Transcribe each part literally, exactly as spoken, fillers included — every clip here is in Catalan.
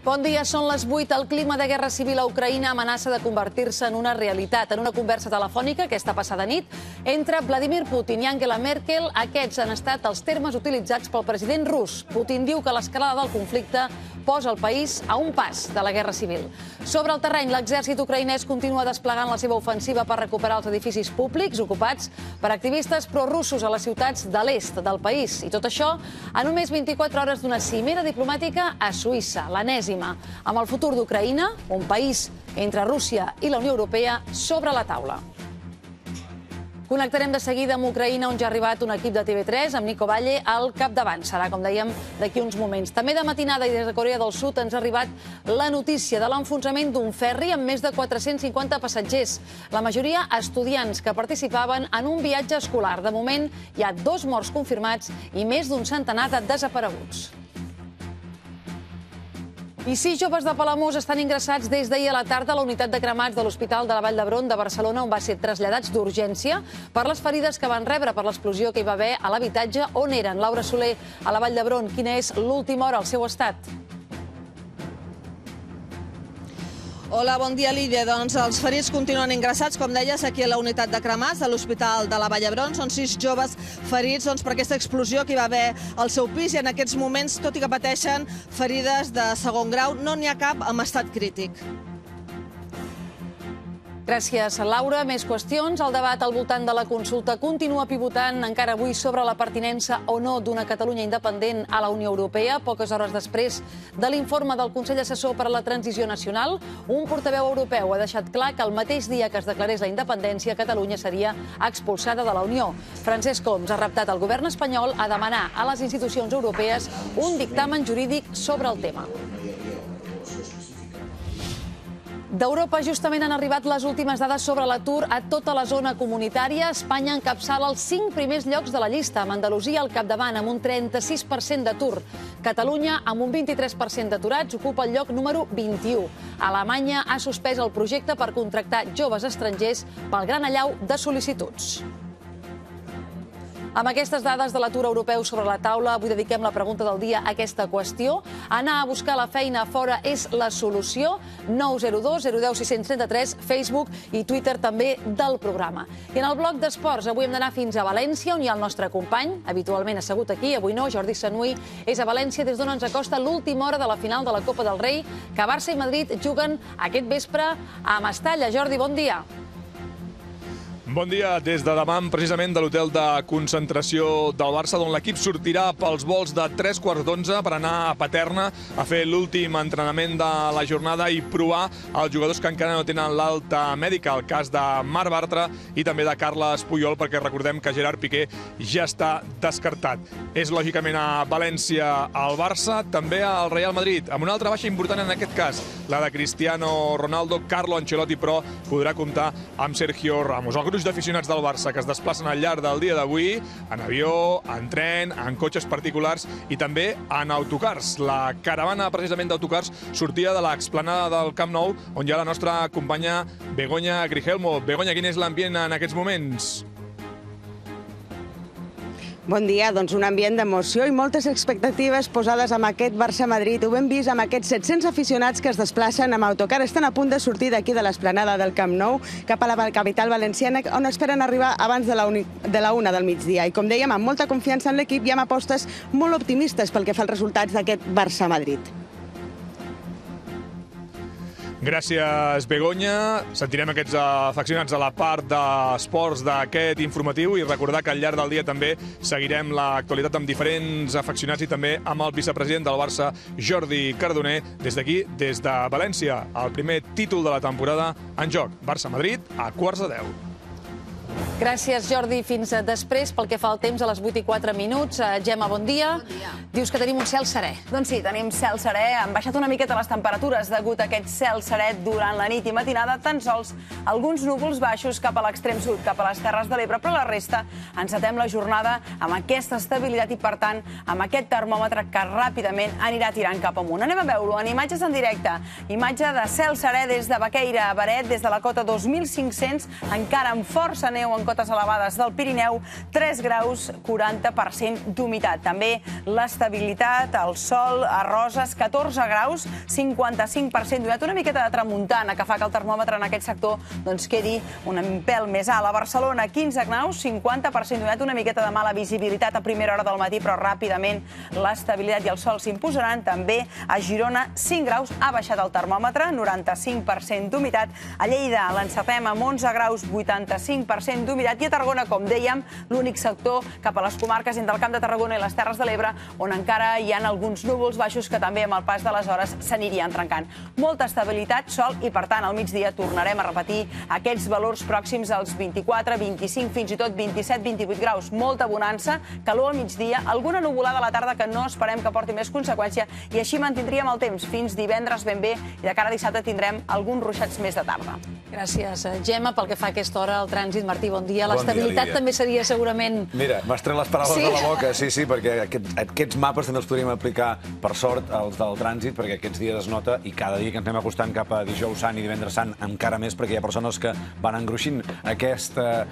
Bon dia, són les vuit. El clima de guerra civil a Ucraïna amenaça de convertir-se en una realitat. En una conversa telefònica aquesta passada nit entre Vladimir Putin i Angela Merkel, aquests han estat els termes utilitzats pel president rus. Putin diu que l'escalada del conflicte posa el país a un pas de la guerra civil. Sobre el terreny, l'exèrcit ucraïnès continua desplegant la seva ofensiva per recuperar els edificis públics ocupats per activistes prorussos a les ciutats de l'est del país. I tot això a només vint-i-quatre hores d'una cimera diplomàtica a Suïssa, l'enèsima, amb el futur d'Ucraïna, un país entre Rússia i la Unió Europea, sobre la taula. Connectarem de seguida amb Ucraïna, on ja ha arribat un equip de T V tres, amb Nico Valle al capdavant. Serà, com dèiem, d'aquí uns moments. També de matinada i des de Corea del Sud ens ha arribat la notícia de l'enfonsament d'un ferri amb més de quatre-cents cinquanta passatgers, la majoria estudiants que participaven en un viatge escolar. De moment, hi ha dos morts confirmats i més d'un centenar de desapareguts. I sis joves de Palamós estan ingressats des d'ahir a la tarda a la unitat de cremats de l'Hospital de la Vall d'Hebron de Barcelona, on va ser traslladats d'urgència per les ferides que van rebre per l'explosió que hi va haver a l'habitatge on eren. Laura Soler, a la Vall d'Hebron, quina és l'última hora al seu estat? Hola, bon dia, Lídia. Doncs els ferits continuen ingressats, com deies, aquí a la unitat de cremats de l'Hospital de la Vall d'Hebron. Són sis joves ferits doncs, per aquesta explosió que hi va haver al seu pis i en aquests moments, tot i que pateixen ferides de segon grau, no n'hi ha cap amb estat crític. Gràcies, Laura. Més qüestions. El debat al voltant de la consulta continua pivotant encara avui sobre la pertinença o no d'una Catalunya independent a la Unió Europea. Poques hores després de l'informe del Consell Assessor per a la Transició Nacional, un portaveu europeu ha deixat clar que el mateix dia que es declarés la independència, Catalunya seria expulsada de la Unió. Francesc Homs ha reptat al govern espanyol a demanar a les institucions europees un dictamen jurídic sobre el tema. D'Europa justament han arribat les últimes dades sobre l'atur a tota la zona comunitària. Espanya encapçala els cinc primers llocs de la llista, amb Andalusia al capdavant, amb un trenta-sis per cent d'atur. Catalunya, amb un vint-i-tres per cent d'aturats, ocupa el lloc número vint-i-u. Alemanya ha suspès el projecte per contractar joves estrangers pel gran allau de sol·licituds. Amb aquestes dades de l'atur europeu sobre la taula, avui dediquem la pregunta del dia a aquesta qüestió. Anar a buscar la feina a fora és la solució? nou zero dos zero deu sis trenta tres, Facebook i Twitter també del programa. I en el bloc d'esports, avui hem d'anar fins a València, on hi ha el nostre company, habitualment assegut aquí, avui no, Jordi Sanui, és a València, des d'on ens acosta l'última hora de la final de la Copa del Rei, que Barça i Madrid juguen aquest vespre a Mestalla. Jordi, bon dia. Bon dia. Des de demà, precisament, de l'hotel de concentració del Barça, d'on l'equip sortirà pels vols de tres quarts d'onze per anar a Paterna a fer l'últim entrenament de la jornada i provar els jugadors que encara no tenen l'alta mèdica, el cas de Marc Bartra i també de Carles Puyol, perquè recordem que Gerard Piqué ja està descartat. És, lògicament, a València el Barça, també al Real Madrid, amb una altra baixa important en aquest cas, la de Cristiano Ronaldo. Carlo Ancelotti, però, podrà comptar amb Sergio Ramos. El gruix d'aficionats del Barça que es desplacen al llarg del dia d'avui en avió, en tren, en cotxes particulars i també en autocars. La caravana, precisament, d'autocars sortia de l'explanada del Camp Nou, on hi ha la nostra companya Begoña Grigelmo. Begoña, quin és l'ambient en aquests moments? Bon dia, doncs un ambient d'emoció i moltes expectatives posades amb aquest Barça-Madrid. Ho hem vist amb aquests set-cents aficionats que es desplacen amb autocar. Estan a punt de sortir d'aquí de l'esplanada del Camp Nou cap a la capital valenciana, on esperen arribar abans de la, de la una del migdia. I com dèiem, amb molta confiança en l'equip i amb apostes molt optimistes pel que fa als resultats d'aquest Barça-Madrid. Gràcies, Begoña. Sentirem aquests afeccionats a la part d'esports d'aquest informatiu i recordar que al llarg del dia també seguirem l'actualitat amb diferents afeccionats i també amb el vicepresident del Barça, Jordi Cardoner, des d'aquí, des de València. El primer títol de la temporada en joc. Barça-Madrid a quarts de deu. Gràcies, Jordi. Fins després. Pel que fa al temps, a les vuit i quatre minuts. Gemma, bon dia. Bon dia. Dius que tenim un cel serè. Doncs sí, tenim cel serè. Han baixat una miqueta les temperatures degut a aquest cel serè durant la nit i matinada. Tan sols alguns núvols baixos cap a l'extrem sud, cap a les Terres de l'Ebre, però la resta encetem la jornada amb aquesta estabilitat i, per tant, amb aquest termòmetre que ràpidament anirà tirant cap amunt. Anem a veure-ho en imatges en directe. Imatge de cel serè des de Baqueira a Beret, des de la cota dos mil cinc-cents, encara amb força neu en cotes elevades del Pirineu, tres graus, quaranta per cent d'humitat. També l'estabilitat, el sol, a Roses, catorze graus, cinquanta-cinc per cent d'humitat. Una miqueta de tramuntana que fa que el termòmetre en aquest sector doncs, quedi un pèl més alt. A Barcelona, quinze graus, cinquanta per cent d'humitat, una miqueta de mala visibilitat a primera hora del matí, però ràpidament l'estabilitat i el sol s'imposaran. També a Girona, cinc graus, ha baixat el termòmetre, noranta-cinc per cent d'humitat. A Lleida l'encetem amb onze graus, vuitanta-cinc per cent d'humitat. I a Tarragona, com dèiem, l'únic sector cap a les comarques entre el Camp de Tarragona i les Terres de l'Ebre, on encara hi ha alguns núvols baixos que també amb el pas de les hores s'anirien trencant. Molta estabilitat, sol, i per tant al migdia tornarem a repetir aquests valors pròxims als vint-i-quatre, vint-i-cinc, fins i tot vint-i-set, vint-i-vuit graus. Molta bonança, calor al migdia, alguna nuvolada a la tarda que no esperem que porti més conseqüència, i així mantindríem el temps fins divendres ben bé, i de cara a dissabte tindrem alguns ruixats més de tarda. Gràcies, Gemma. Pel que fa a aquesta hora al trànsit, Martí, bon dia. L'estabilitat també seria segurament... Mira, m'has tret les paraules de la boca, sí, sí, perquè aquests mapes també els podríem aplicar, per sort, als del trànsit, perquè aquests dies es nota, i cada dia que ens anem acostant cap a dijous sant i divendres sant, encara més, perquè hi ha persones que van engruixint aquest,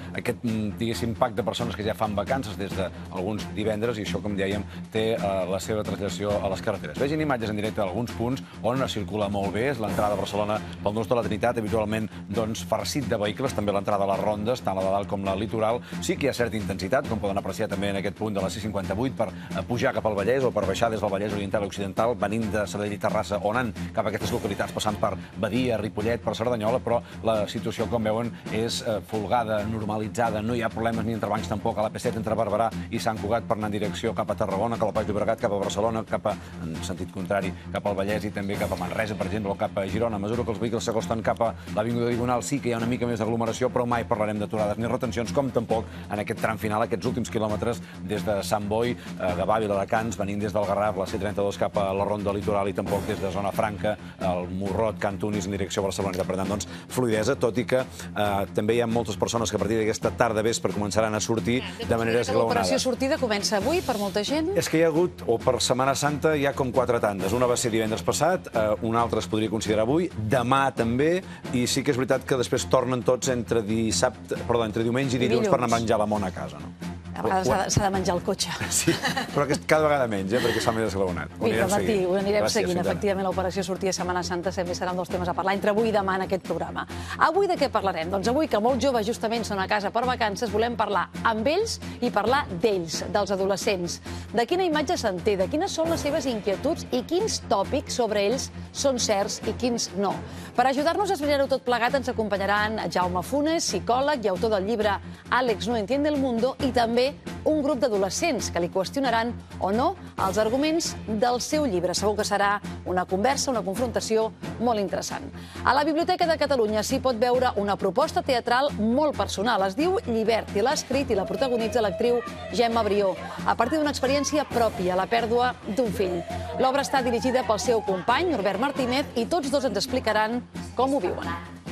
diguéssim, pack de persones que ja fan vacances des d'alguns divendres, i això, com dèiem, té la seva translació a les carreteres. Vegin imatges en directe d'alguns punts on es circula molt bé, és l'entrada a Barcelona pel Nus de la Trinitat, habitualment farcit de vehicles, també l'entrada a les rondes, tant la de dalt com la litoral. Sí que hi ha certa intensitat, com poden apreciar també en aquest punt de la C cinquanta-vuit, per pujar cap al Vallès o per baixar des del Vallès Oriental i Occidental, venint de Sabadell i Terrassa, on han cap a aquestes localitats, passant per Badia, Ripollet, per Cerdanyola, però la situació, com veuen, és folgada, normalitzada, no hi ha problemes ni entrebancs tampoc a l'A P set entre Barberà i Sant Cugat per anar en direcció cap a Tarragona, cap al Baix Llobregat, cap a Barcelona, cap a, en sentit contrari, cap al Vallès i també cap a Manresa, per exemple, o cap a Girona. A mesura que els vehicles s'acosten cap a l'Avinguda Diagonal, sí que hi ha una mica més d'aglomeració, però mai parlarem d'aturades ni retencions, com tampoc en aquest tram final, aquests últims quilòmetres des de Sant Boi, de Bàbila, de Cans, venint des del Garraf, la C trenta-dos cap a la Ronda Litoral, i tampoc des de Zona Franca, el Morrot, Can Tunis, en direcció a Barcelona. Per tant, doncs, fluidesa, tot i que també hi ha moltes persones que a partir d'aquesta tarda vespre començaran a sortir de manera esglaonada. L'operació sortida comença avui per molta gent? És que hi ha hagut, o per Setmana Santa, hi ha com quatre tandes. Una va ser divendres passat, una altra es podria considerar avui, demà també, i sí que és veritat que després tornen tots entre dissabte, perdó, entre diumenge i dilluns per anar a menjar la mona a casa, no? A vegades s'ha de menjar el cotxe. Sí, però cada vegada menys, eh, perquè s'ha més esglaonat. Vinga, Martí, ho anirem seguint. Efectivament, l'operació sortida de Setmana Santa també serà un dels temes a parlar entre avui i demà en aquest programa. Avui de què parlarem? Doncs avui, que molts joves justament són a casa per vacances, volem parlar amb ells i parlar d'ells, dels adolescents. De quina imatge se'n té, de quines són les seves inquietuds i quins tòpics sobre ells són certs i quins no. Per ajudar-nos a esbrinar-ho tot plegat ens acompanyaran Jaume Funes, psicòleg i autor del llibre Àlex no entiende el mundo, i també un grup d'adolescents que li qüestionaran o no els arguments del seu llibre. Segur que serà una conversa, una confrontació molt interessant. A la Biblioteca de Catalunya s'hi pot veure una proposta teatral molt personal. Es diu Llibert i l'ha escrit i la protagonitza l'actriu Gemma Brió, a partir d'una experiència pròpia, la pèrdua d'un fill. L'obra està dirigida pel seu company, Norbert Martínez, i tots dos ens explicaran com ho viuen.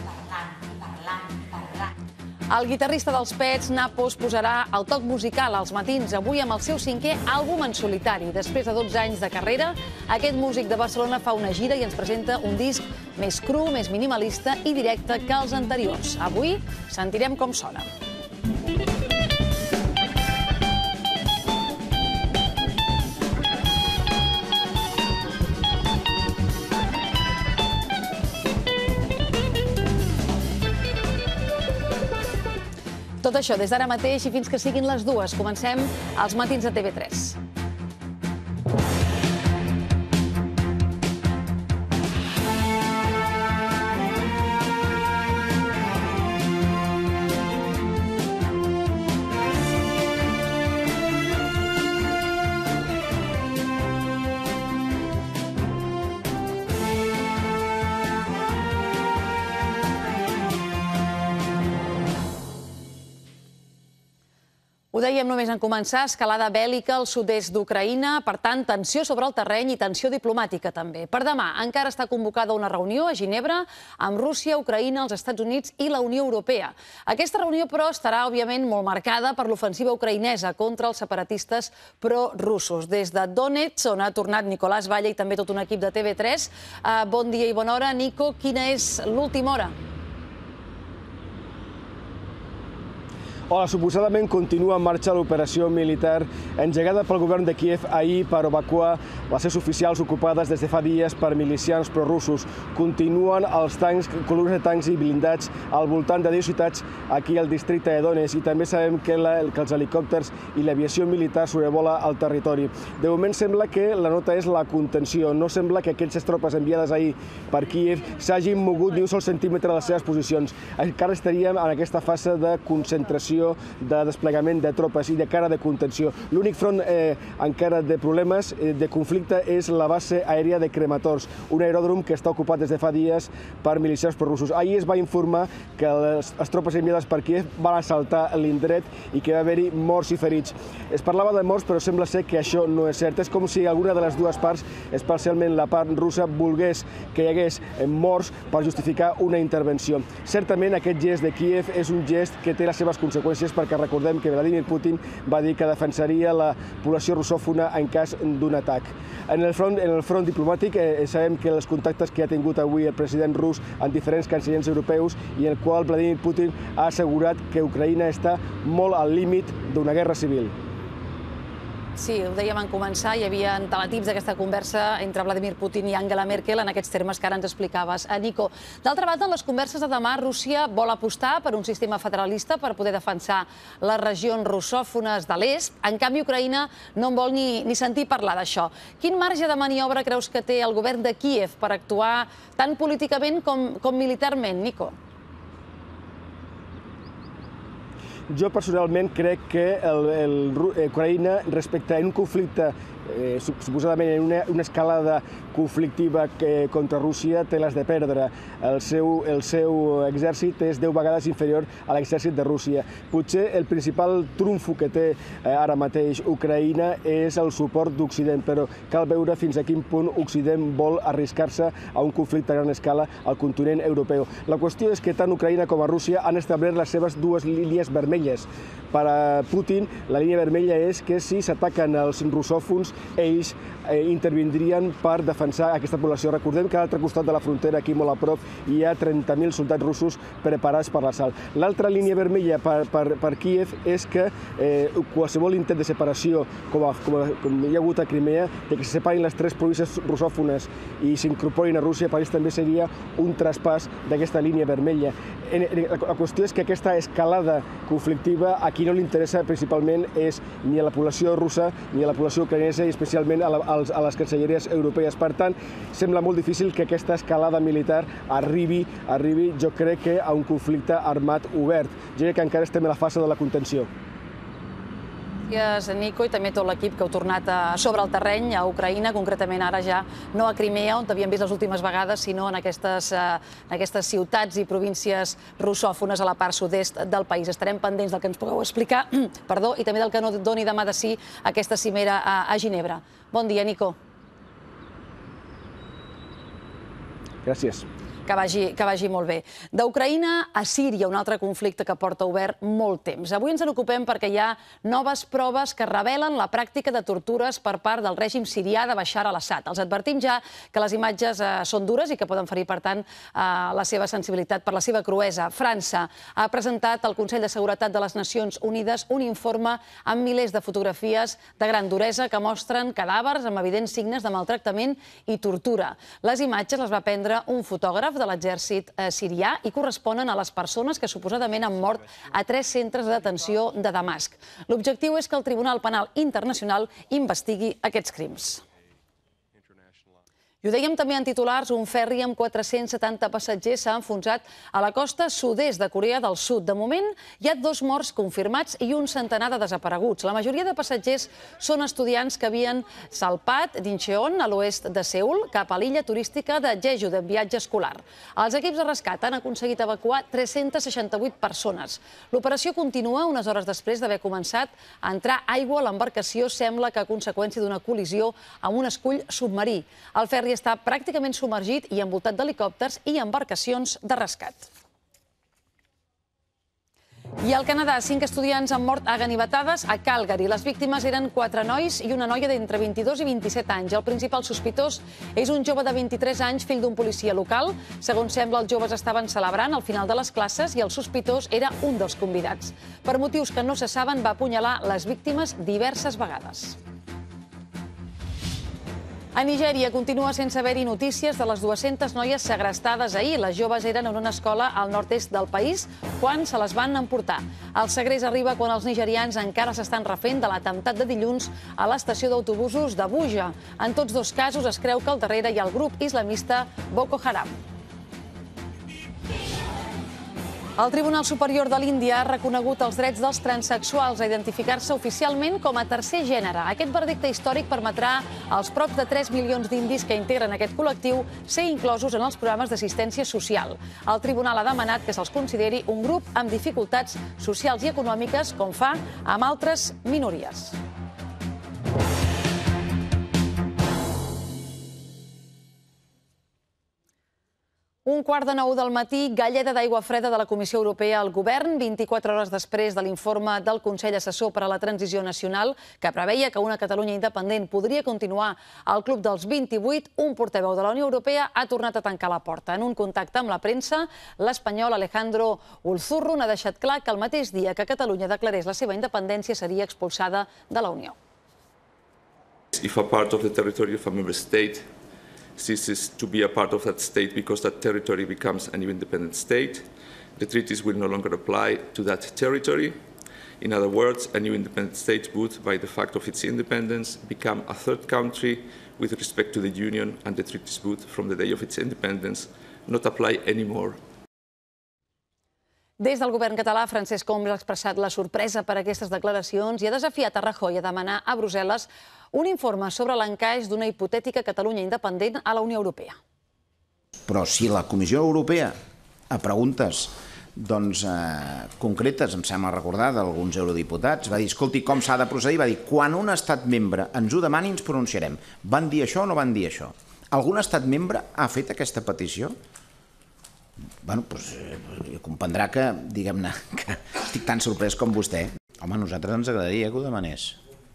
El guitarrista dels Pets, Napos, posarà el toc musical als matins avui amb el seu cinquè àlbum en solitari. Després de dotze anys de carrera, aquest músic de Barcelona fa una gira i ens presenta un disc més cru, més minimalista i directe que els anteriors. Avui sentirem com sona. Tot això des d'ara mateix i fins que siguin les dues. Comencem els matins de T V tres. Ho dèiem només en començar, escalada bèl·lica al sud-est d'Ucraïna, per tant, tensió sobre el terreny i tensió diplomàtica també. Per demà encara està convocada una reunió a Ginebra amb Rússia, Ucraïna, els Estats Units i la Unió Europea. Aquesta reunió, però, estarà, òbviament, molt marcada per l'ofensiva ucraïnesa contra els separatistes pro-russos. Des de Donetsk, on ha tornat Nicolàs Valle i també tot un equip de T V tres. Bon dia i bona hora. Nico, quina és l'última hora? Hola, suposadament continua en marxa l'operació militar engegada pel govern de Kíev ahir per evacuar les seus oficials ocupades des de fa dies per milicians prorussos. Continuen els tancs, columnes de tancs i blindats al voltant de deu ciutats aquí al districte de Donetsk, i també sabem que, la, que els helicòpters i l'aviació militar sobrevola el territori. De moment sembla que la nota és la contenció. No sembla que aquestes tropes enviades ahir per Kíev s'hagin mogut ni un sol centímetre de les seves posicions. Encara estaríem en aquesta fase de concentració, de desplegament de tropes i de cara de contenció. L'únic front eh, encara de problemes, eh, de conflicte, és la base aèria de Krematorsk, un aeròdrom que està ocupat des de fa dies per milicians prorussos. Ahir es va informar que les, les tropes enviades per Kíev van assaltar l'indret i que va haver-hi morts i ferits. Es parlava de morts, però sembla ser que això no és cert. És com si alguna de les dues parts, especialment la part russa, volgués que hi hagués morts per justificar una intervenció. Certament aquest gest de Kíev és un gest que té les seves conseqüències, perquè recordem que Vladimir Putin va dir que defensaria la població russòfona en cas d'un atac. En el front, en el front diplomàtic eh, sabem que els contactes que ha tingut avui el president rus amb diferents cancellers europeus, i en el qual Vladimir Putin ha assegurat que Ucraïna està molt al límit d'una guerra civil. Sí, ho dèiem en començar, hi havia teletips d'aquesta conversa entre Vladimir Putin i Angela Merkel en aquests termes que ara ens explicaves. Nico, d'altra banda, en les converses de demà, Rússia vol apostar per un sistema federalista per poder defensar les regions russòfones de l'est. En canvi, Ucraïna no en vol ni, ni sentir parlar d'això. Quin marge de maniobra creus que té el govern de Kíev per actuar tant políticament com, com militarment, Nico? Jo personalment crec que el, el, Ucraïna, respecte a un conflicte eh, suposadament en una, una escalada conflictiva que, contra Rússia, té les de perdre. El seu, el seu exèrcit és deu vegades inferior a l'exèrcit de Rússia. Potser el principal trumfo que té eh, ara mateix Ucraïna és el suport d'Occident, però cal veure fins a quin punt Occident vol arriscar-se a un conflicte a gran escala al continent europeu. La qüestió és que tant Ucraïna com a Rússia han establert les seves dues línies vermelles. Per a Putin, la línia vermella és que si s'ataquen els russòfons, ells eh, intervindrien per defensar aquesta població. Recordem que a l'altre costat de la frontera, aquí molt a prop, hi ha trenta mil soldats russos preparats per l'assalt. L'altra línia vermella per, per, per Kíev és que eh, qualsevol intent de separació, com, a, com, a, com hi ha hagut a Crimea, de que se separin les tres províncies russòfones i s'incorporin a Rússia, per ells també seria un traspàs d'aquesta línia vermella. La qüestió és que aquesta escalada conflictiva a qui no li interessa principalment és ni a la població russa ni a la població ucraïnesa, i especialment a, la, a les cancelleries europees. Per tant, sembla molt difícil que aquesta escalada militar arribi, arribi, jo crec que a un conflicte armat obert. Jo crec que encara estem a la fase de la contenció. Gràcies, Nico, i també tot l'equip que heu tornat a sobre el terreny a Ucraïna, concretament ara ja no a Crimea, on t'havíem vist les últimes vegades, sinó en aquestes, en aquestes ciutats i províncies russòfones a la part sud-est del país. Estarem pendents del que ens pugueu explicar, perdó, i també del que no doni demà de sí aquesta cimera a, a Ginebra. Bon dia, Nico. Gràcies. Que vagi, que vagi molt bé. D'Ucraïna a Síria, un altre conflicte que porta obert molt temps. Avui ens en ocupem perquè hi ha noves proves que revelen la pràctica de tortures per part del règim sirià de Bashar al-Assad. Els advertim ja que les imatges eh, són dures i que poden ferir, per tant, eh, la seva sensibilitat per la seva cruesa. França ha presentat al Consell de Seguretat de les Nacions Unides un informe amb milers de fotografies de gran duresa que mostren cadàvers amb evidents signes de maltractament i tortura. Les imatges les va prendre un fotògraf de l'exèrcit sirià i corresponen a les persones que suposadament han mort a tres centres de detenció de Damasc. L'objectiu és que el Tribunal Penal Internacional investigui aquests crims. I ho dèiem també en titulars, un ferri amb quatre-cents setanta passatgers s'ha enfonsat a la costa sud-est de Corea del Sud. De moment, hi ha dos morts confirmats i un centenar de desapareguts. La majoria de passatgers són estudiants que havien salpat d'Incheon, a l'oest de Seül, cap a l'illa turística de Jeju, de viatge escolar. Els equips de rescat han aconseguit evacuar tres-centes seixanta-vuit persones. L'operació continua unes hores després d'haver començat a entrar aigua a l'embarcació, sembla que a conseqüència d'una col·lisió amb un escull submarí. El ferri està pràcticament submergit i envoltat d'helicòpters i embarcacions de rescat. I al Canadà, cinc estudiants han mort a ganivetades a Calgary. Les víctimes eren quatre nois i una noia d'entre vint-i-dos i vint-i-set anys. El principal sospitós és un jove de vint-i-tres anys, fill d'un policia local. Segons sembla, els joves estaven celebrant al final de les classes i el sospitós era un dels convidats. Per motius que no se saben, va apunyalar les víctimes diverses vegades. A Nigèria continua sense haver-hi notícies de les dues-centes noies segrestades ahir. Les joves eren en una escola al nord-est del país quan se les van emportar. El segrest arriba quan els nigerians encara s'estan refent de l'atemptat de dilluns a l'estació d'autobusos d'Abuja. En tots dos casos es creu que al darrere hi ha el grup islamista Boko Haram. El Tribunal Superior de l'Índia ha reconegut els drets dels transsexuals a identificar-se oficialment com a tercer gènere. Aquest verdicte històric permetrà als prop de tres milions d'indis que integren aquest col·lectiu ser inclosos en els programes d'assistència social. El tribunal ha demanat que se'ls consideri un grup amb dificultats socials i econòmiques, com fa amb altres minories. Un quart de nou del matí, galleda d'aigua freda de la Comissió Europea al govern, vint-i-quatre hores després de l'informe del Consell Assessor per a la Transició Nacional, que preveia que una Catalunya independent podria continuar al club dels vint-i-vuit, un portaveu de la Unió Europea ha tornat a tancar la porta. En un contacte amb la premsa, l'espanyol Alejandro Ulzurro n'ha deixat clar que el mateix dia que Catalunya declarés la seva independència seria expulsada de la Unió. If a part of the territory of a member state ceases to be a part of that state because that territory becomes an independent state, the treaties will no longer apply to that territory. In other words, a new independent state would, by the fact of its independence, become a third country with respect to the Union, and the treaties would, from the day of its independence, not apply anymore. Des del govern català, Francesc Homs ha expressat la sorpresa per aquestes declaracions i ha desafiat a Rajoy a demanar a Brussel·les un informe sobre l'encaix d'una hipotètica Catalunya independent a la Unió Europea. Però si la Comissió Europea, a preguntes doncs, eh, concretes, em sembla recordar, d'alguns eurodiputats, va dir, escolti, com s'ha de procedir? Va dir, quan un estat membre ens ho demani, ens pronunciarem. Van dir això o no van dir això? Algun estat membre ha fet aquesta petició? Bé, doncs comprendrà que, diguem-ne, que estic tan sorprès com vostè. Home, a nosaltres ens agradaria que ho demanés.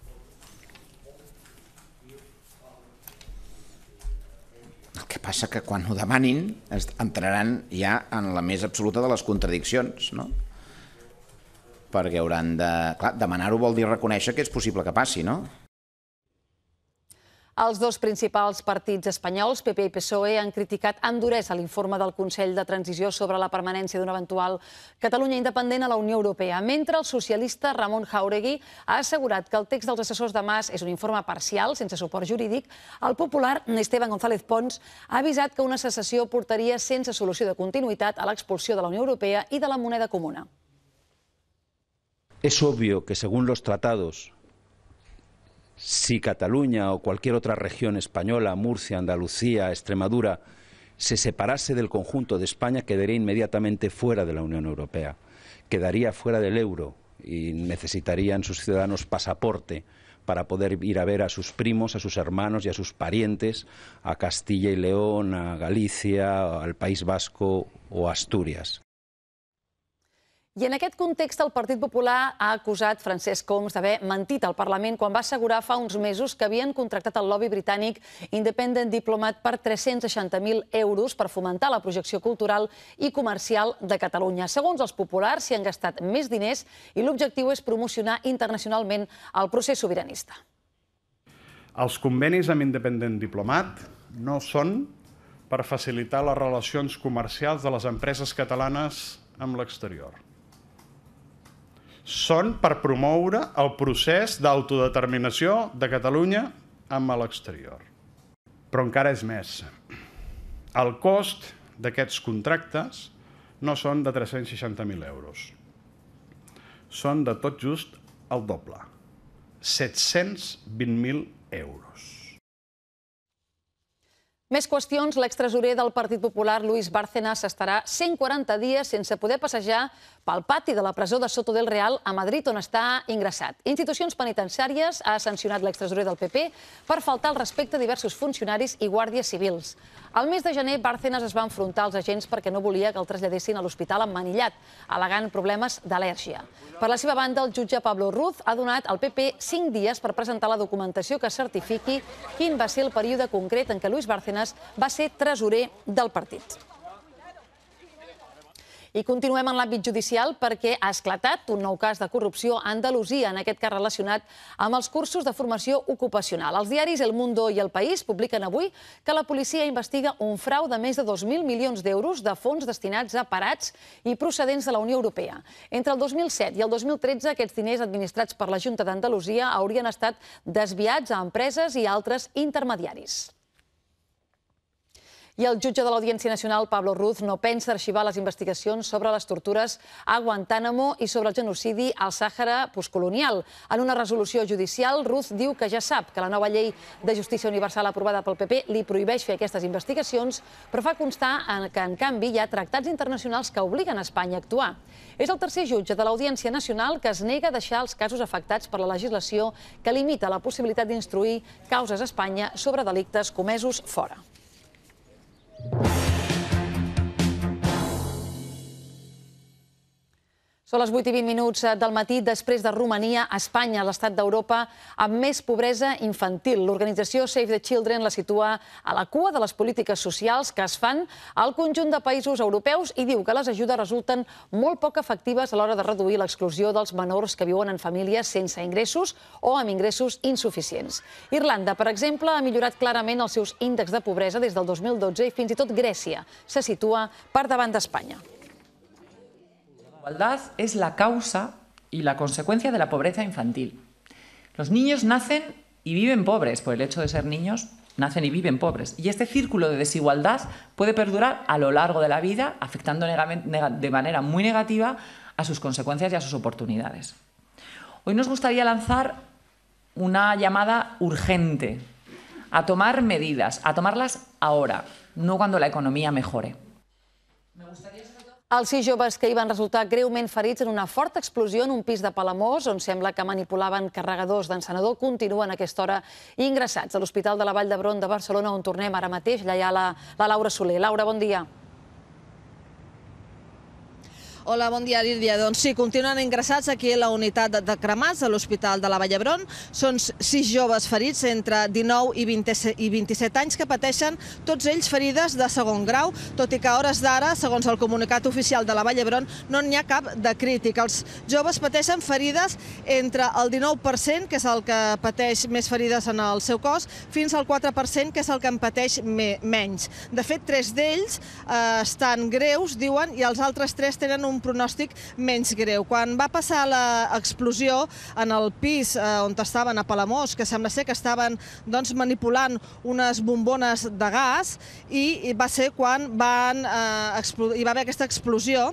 El que passa que quan ho demanin entraran ja en la més absoluta de les contradiccions, no? Perquè hauran de... Clar, demanar-ho vol dir reconèixer que és possible que passi, no? Els dos principals partits espanyols, P P i P S O E, han criticat amb duresa l'informe del Consell de Transició sobre la permanència d'una eventual Catalunya independent a la Unió Europea, mentre el socialista Ramon Jáuregui ha assegurat que el text dels assessors de Mas és un informe parcial, sense suport jurídic. El popular Esteban González Pons ha avisat que una secessió portaria sense solució de continuïtat a l'expulsió de la Unió Europea i de la moneda comuna. Es obvio que según los tratados, si Cataluña o cualquier otra región española, Murcia, Andalucía, Extremadura, se separase del conjunto de España, quedaría inmediatamente fuera de la Unión Europea, quedaría fuera del euro y necesitarían sus ciudadanos pasaporte para poder ir a ver a sus primos, a sus hermanos y a sus parientes a Castilla y León, a Galicia, al País Vasco o Asturias. I en aquest context, el Partit Popular ha acusat Francesc Homs d'haver mentit al Parlament quan va assegurar fa uns mesos que havien contractat el lobby britànic Independent Diplomat per tres-cents seixanta mil euros per fomentar la projecció cultural i comercial de Catalunya. Segons els populars, s'hi han gastat més diners i l'objectiu és promocionar internacionalment el procés sobiranista. Els convenis amb Independent Diplomat no són per facilitar les relacions comercials de les empreses catalanes amb l'exterior. Són per promoure el procés d'autodeterminació de Catalunya amb l'exterior. Però encara és més. El cost d'aquests contractes no són de tres-cents seixanta mil euros. Són de tot just el doble. set-cents vint mil euros. Més qüestions. L'extresorer del Partit Popular, Luis Bárcenas, estarà cent quaranta dies sense poder passejar pel pati de la presó de Soto del Real a Madrid, on està ingressat. Institucions penitenciàries ha sancionat l'extresorer del P P per faltar al respecte a diversos funcionaris i guàrdies civils. Al mes de gener, Bárcenas es va enfrontar als agents perquè no volia que el traslladessin a l'hospital emmanillat, al·legant problemes d'al·lèrgia. Per la seva banda, el jutge Pablo Ruz ha donat al P P cinc dies per presentar la documentació que certifiqui quin va ser el període concret en què Luis Bárcenas va ser tresorer del partit. I continuem en l'àmbit judicial perquè ha esclatat un nou cas de corrupció a Andalusia, en aquest cas relacionat amb els cursos de formació ocupacional. Els diaris El Mundo i El País publiquen avui que la policia investiga un frau de més de dos mil milions d'euros de fons destinats a parats i procedents de la Unió Europea. Entre el dos mil set i el dos mil tretze, aquests diners administrats per la Junta d'Andalusia haurien estat desviats a empreses i altres intermediaris. I el jutge de l'Audiència Nacional, Pablo Ruz, no pensa arxivar les investigacions sobre les tortures a Guantánamo i sobre el genocidi al Sàhara postcolonial. En una resolució judicial, Ruz diu que ja sap que la nova llei de justícia universal aprovada pel P P li prohibeix fer aquestes investigacions, però fa constar que, en canvi, hi ha tractats internacionals que obliguen a Espanya a actuar. És el tercer jutge de l'Audiència Nacional que es nega a deixar els casos afectats per la legislació que limita la possibilitat d'instruir causes a Espanya sobre delictes comesos fora. Són les vuit i vint minuts del matí. Després de Romania, Espanya, l'estat d'Europa amb més pobresa infantil. L'organització Save the Children la situa a la cua de les polítiques socials que es fan al conjunt de països europeus i diu que les ajudes resulten molt poc efectives a l'hora de reduir l'exclusió dels menors que viuen en famílies sense ingressos o amb ingressos insuficients. Irlanda, per exemple, ha millorat clarament els seus índexs de pobresa des del dos mil dotze i fins i tot Grècia se situa per davant d'Espanya. La desigualdad es la causa y la consecuencia de la pobreza infantil. Los niños nacen y viven pobres, por el hecho de ser niños, nacen y viven pobres. Y este círculo de desigualdad puede perdurar a lo largo de la vida, afectando de manera muy negativa a sus consecuencias y a sus oportunidades. Hoy nos gustaría lanzar una llamada urgente a tomar medidas, a tomarlas ahora, no cuando la economía mejore. Els sis joves que hi van resultar greument ferits en una forta explosió en un pis de Palamós, on sembla que manipulaven carregadors d'encenedor, continuen a aquesta hora ingressats a l'Hospital de la Vall d'Hebron de Barcelona, on tornem ara mateix. Allà hi ha la, la Laura Soler. Laura, bon dia. Hola, bon dia, Lídia. Doncs sí, continuen ingressats aquí a la unitat de cremats a l'Hospital de la Vall d'Hebron. Són sis joves ferits entre dinou i vint-i-set anys que pateixen tots ells ferides de segon grau, tot i que a hores d'ara, segons el comunicat oficial de la Vall d'Hebron, no n'hi ha cap de crític. Els joves pateixen ferides entre el dinou per cent, que és el que pateix més ferides en el seu cos, fins al quatre per cent, que és el que en pateix menys. De fet, tres d'ells estan greus, diuen, i els altres tres tenen un pronòstic menys greu. Quan va passar l'explosió en el pis on estaven a Palamós, que sembla ser que estaven manipulant unes bombones de gas, i va ser quan hi va haver aquesta explosió.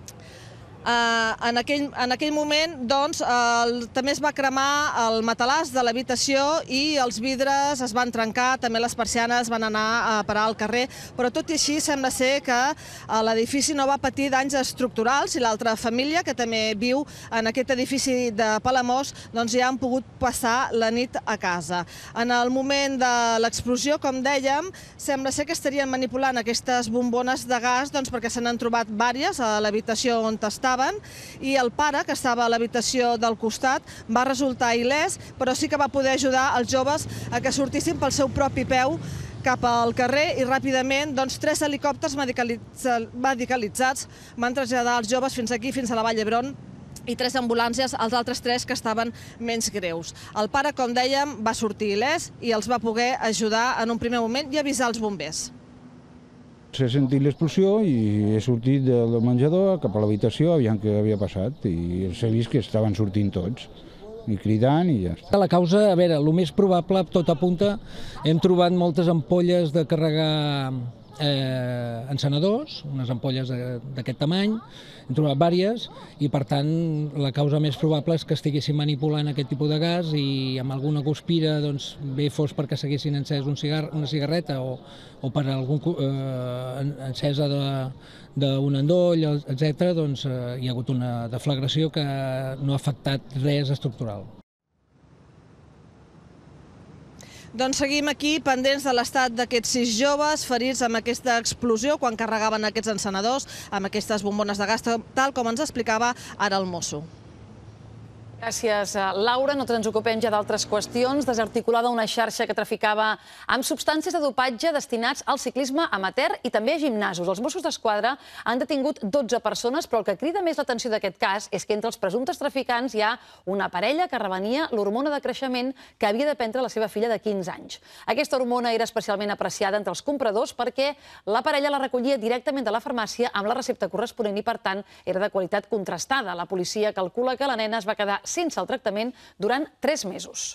En aquell moment també es va cremar el matalàs de l'habitació i els vidres es van trencar, també les persianes van anar a parar al carrer, però tot i així sembla ser que l'edifici no va patir danys estructurals i l'altra família, que també viu en aquest edifici de Palamós, ja han pogut passar la nit a casa. En el moment de l'explosió, com dèiem, sembla ser que estarien manipulant aquestes bombones de gas perquè se n'han trobat diverses a l'habitació on estaven, i el pare, que estava a l'habitació del costat, va resultar il·lès, però sí que va poder ajudar els joves a que sortissin pel seu propi peu cap al carrer i ràpidament tres helicòpters medicalitzats van traslladar els joves fins aquí, fins a la Vall d'Hebron, i tres ambulàncies, els altres tres que estaven menys greus. El pare, com dèiem, va sortir il·lès i els va poder ajudar en un primer moment i avisar els bombers. S'ha sentit l'explosió i he sortit del menjador cap a l'habitació, aviam què havia passat, i s'ha vist que estaven sortint tots, i cridant i ja està. La causa, a veure, el més probable, tot apunta, hem trobat moltes ampolles de carregar eh, encenedors, unes ampolles d'aquest tamany, hem trobat diverses, i per tant la causa més probable és que estiguessin manipulant aquest tipus de gas i amb alguna guspira, doncs, bé fos perquè s'haguessin encès un cigar, una cigarreta o, o per alguna eh, encesa d'un endoll, etcètera, doncs eh, hi ha hagut una deflagració que no ha afectat res estructural. Doncs seguim aquí, pendents de l'estat d'aquests sis joves ferits amb aquesta explosió quan carregaven aquests encenedors, amb aquestes bombones de gas, tal com ens explicava ara el mosso. Gràcies, Laura. No ens ocupem ja d'altres qüestions. Desarticulada una xarxa que traficava amb substàncies de dopatge destinats al ciclisme amateur i també a gimnasos. Els Mossos d'Esquadra han detingut dotze persones, però el que crida més l'atenció d'aquest cas és que entre els presumptes traficants hi ha una parella que revenia l'hormona de creixement que havia de prendre la seva filla de quinze anys. Aquesta hormona era especialment apreciada entre els compradors perquè la parella la recollia directament de la farmàcia amb la recepta corresponent i, per tant, era de qualitat contrastada. La policia calcula que la nena es va quedar sense el tractament durant tres mesos.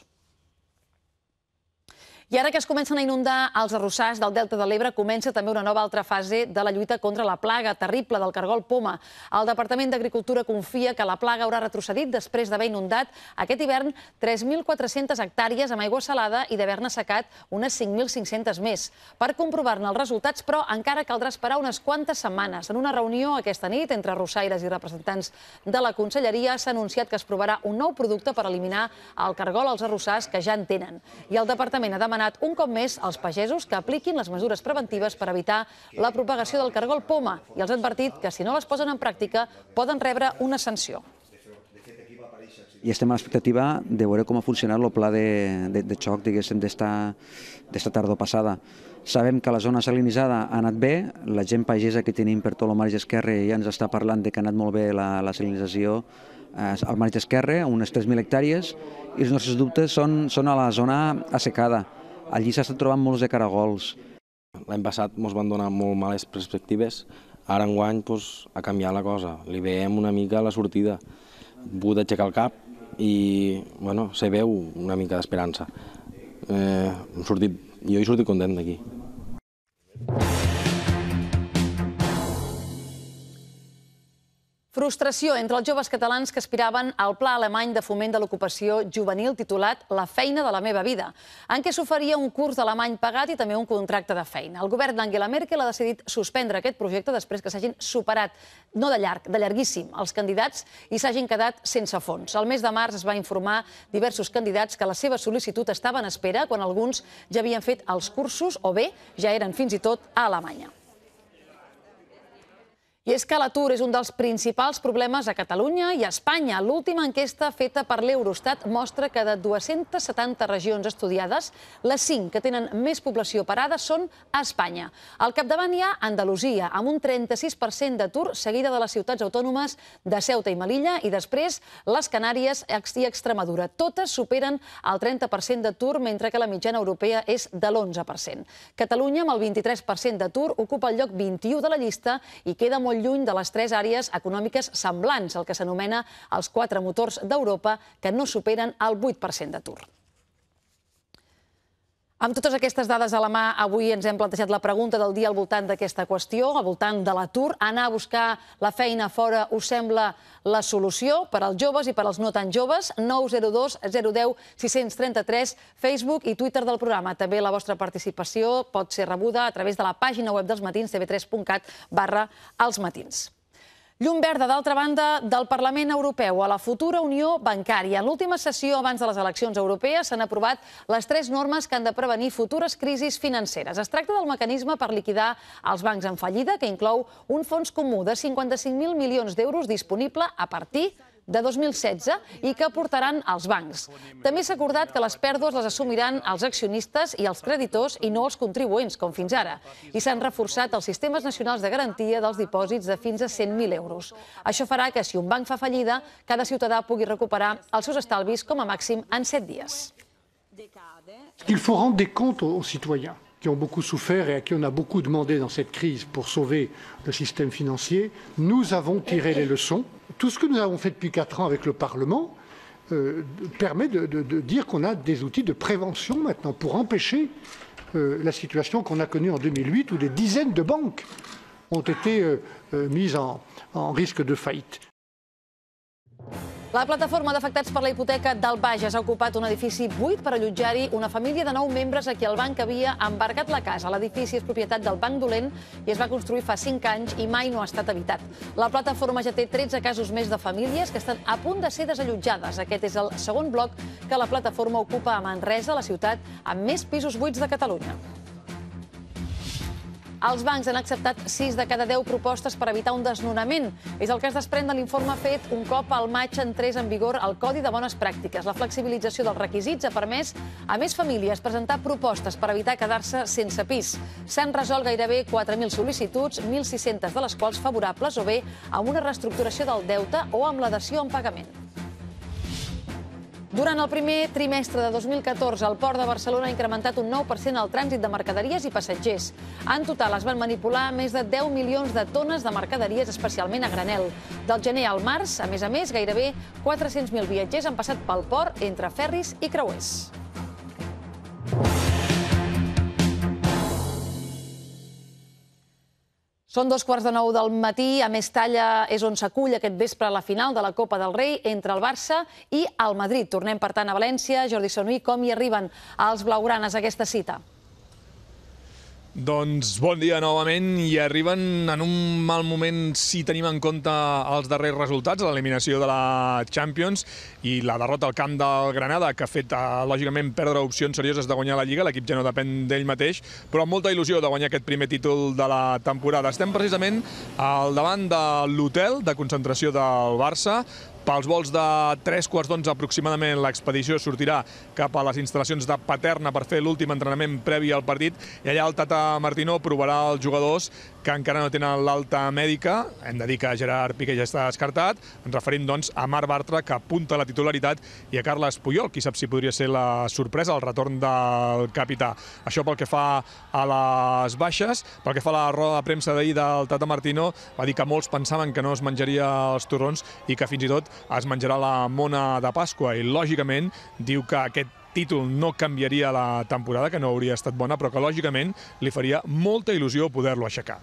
I ara que es comencen a inundar els arrossars del Delta de l'Ebre, comença també una nova altra fase de la lluita contra la plaga terrible del cargol poma. El Departament d'Agricultura confia que la plaga haurà retrocedit després d'haver inundat aquest hivern tres mil quatre-centes hectàrees amb aigua salada i d'haver-ne assecat unes cinc mil cinc-centes més. Per comprovar-ne els resultats, però, encara caldrà esperar unes quantes setmanes. En una reunió aquesta nit entre arrossaires i representants de la Conselleria s'ha anunciat que es provarà un nou producte per eliminar el cargol als arrossars que ja en tenen. I el Departament ha demanat un cop més als pagesos que apliquin les mesures preventives per evitar la propagació del cargol poma i els ha advertit que si no les posen en pràctica poden rebre una sanció. I estem a l'expectativa de veure com ha funcionat el pla de, de, de xoc d'esta tardor passada. Sabem que la zona salinitzada ha anat bé, la gent pagesa que tenim per tot el marge esquerre ja ens està parlant de que ha anat molt bé la, la salinització al marge esquerre, unes tres mil hectàrees, i els nostres dubtes són, són a la zona assecada. Allí s'estan trobant molts de caragols. L'any passat ens van donar molt males perspectives, ara enguany doncs, ha canviat la cosa. Li veiem una mica la sortida. He pogut aixecar el cap i bueno, se veu una mica d'esperança. Eh, jo he sortit content d'aquí. Frustració entre els joves catalans que aspiraven al Pla Alemany de Foment de l'Ocupació Juvenil titulat La feina de la meva vida, en què s'oferia un curs d'alemany pagat i també un contracte de feina. El govern d'Angela Merkel ha decidit suspendre aquest projecte després que s'hagin superat, no de llarg, de llarguíssim, els candidats i s'hagin quedat sense fons. El mes de març es va informar diversos candidats que la seva sol·licitud estava en espera quan alguns ja havien fet els cursos o bé ja eren fins i tot a Alemanya. I és que l'atur és un dels principals problemes a Catalunya i a Espanya. L'última enquesta feta per l'Eurostat mostra que de dues-centes setanta regions estudiades, les cinc que tenen més població parada són a Espanya. Al capdavant hi ha Andalusia, amb un trenta-sis per cent d'atur, seguida de les ciutats autònomes de Ceuta i Melilla, i després les Canàries i Extremadura. Totes superen el trenta per cent d'atur, mentre que la mitjana europea és de l'onze per cent. Catalunya, amb el vint-i-tres per cent d'atur, ocupa el lloc vint-i-u de la llista i queda molt lluny de les tres àrees econòmiques semblants, el que s'anomena els quatre motors d'Europa, que no superen el vuit per cent d'atur. Amb totes aquestes dades a la mà, avui ens hem plantejat la pregunta del dia al voltant d'aquesta qüestió, al voltant de l'atur. Anar a buscar la feina fora us sembla la solució per als joves i per als no tan joves? nou zero dos zero deu sis tres tres, Facebook i Twitter del programa. També la vostra participació pot ser rebuda a través de la pàgina web dels matins, t v tres punt cat barra els matins. Llum verda, d'altra banda, del Parlament Europeu a la futura Unió Bancària. En l'última sessió abans de les eleccions europees s'han aprovat les tres normes que han de prevenir futures crisis financeres. Es tracta del mecanisme per liquidar els bancs en fallida, que inclou un fons comú de cinquanta-cinc mil milions d'euros disponible a partir de dos mil setze i que aportaran als bancs. També s'ha acordat que les pèrdues les assumiran els accionistes i els creditors i no els contribuents, com fins ara. I s'han reforçat els sistemes nacionals de garantia dels dipòsits de fins a cent mil euros. Això farà que si un banc fa fallida, cada ciutadà pugui recuperar els seus estalvis com a màxim en set dies. Il faut rendre des comptes aux citoyens qui ont beaucoup souffert et à qui on a beaucoup demandé dans cette crise pour sauver le système financier. Nous avons tiré les leçons. Tout ce que nous avons fait depuis quatre ans avec le Parlement euh, permet de, de, de dire qu'on a des outils de prévention maintenant pour empêcher euh, la situation qu'on a connue en deux mille huit où des dizaines de banques ont été euh, euh, mises en, en risque de faillite. La plataforma d'afectats per la hipoteca del Bages ha ocupat un edifici buit per allotjar-hi una família de nou membres a qui el banc havia embargat la casa. L'edifici és propietat del Banc Dolent i es va construir fa cinc anys i mai no ha estat habitat. La plataforma ja té tretze casos més de famílies que estan a punt de ser desallotjades. Aquest és el segon bloc que la plataforma ocupa a Manresa, la ciutat amb més pisos buits de Catalunya. Els bancs han acceptat sis de cada deu propostes per evitar un desnonament. És el que es desprèn de l'informe fet un cop al maig entrés en vigor el Codi de Bones Pràctiques. La flexibilització dels requisits ha permès a més famílies presentar propostes per evitar quedar-se sense pis. S'han resolt gairebé quatre mil sol·licituds, mil sis-centes de les quals favorables o bé amb una reestructuració del deute o amb la dació en pagament. Durant el primer trimestre de dos mil catorze, el Port de Barcelona ha incrementat un nou per cent el trànsit de mercaderies i passatgers. En total es van manipular més de deu milions de tones de mercaderies, especialment a granel. Del gener al març, a més a més, gairebé quatre-cents mil viatgers han passat pel port entre ferris i creuers. Són dos quarts de nou del matí. A Mestalla és on s'acull aquest vespre la final de la Copa del Rei entre el Barça i el Madrid. Tornem, per tant, a València. Jordi Sonuí, com hi arriben els blaugranes a aquesta cita? Doncs bon dia novament, i arriben en un mal moment si tenim en compte els darrers resultats, l'eliminació de la Champions i la derrota al camp del Granada, que ha fet, lògicament, perdre opcions serioses de guanyar la Lliga. L'equip ja no depèn d'ell mateix, però amb molta il·lusió de guanyar aquest primer títol de la temporada. Estem precisament al davant de l'hotel de concentració del Barça. Pels vols de tres quarts d'onze aproximadament l'expedició sortirà cap a les instal·lacions de Paterna per fer l'últim entrenament previ al partit, i allà el Tata Martino provarà els jugadors que encara no tenen l'alta mèdica. Hem de dir que Gerard Piqué ja està descartat. Ens referim, doncs, a Marc Bartra, que apunta a la titularitat, i a Carles Puyol, qui sap si podria ser la sorpresa, el retorn del capità. Això pel que fa a les baixes. Pel que fa a la roda de premsa d'ahir del Tata Martino, va dir que molts pensaven que no es menjaria els torrons i que fins i tot es menjarà la mona de Pasqua, i lògicament diu que aquest títol no canviaria la temporada, que no hauria estat bona, però que lògicament li faria molta il·lusió poder-lo aixecar.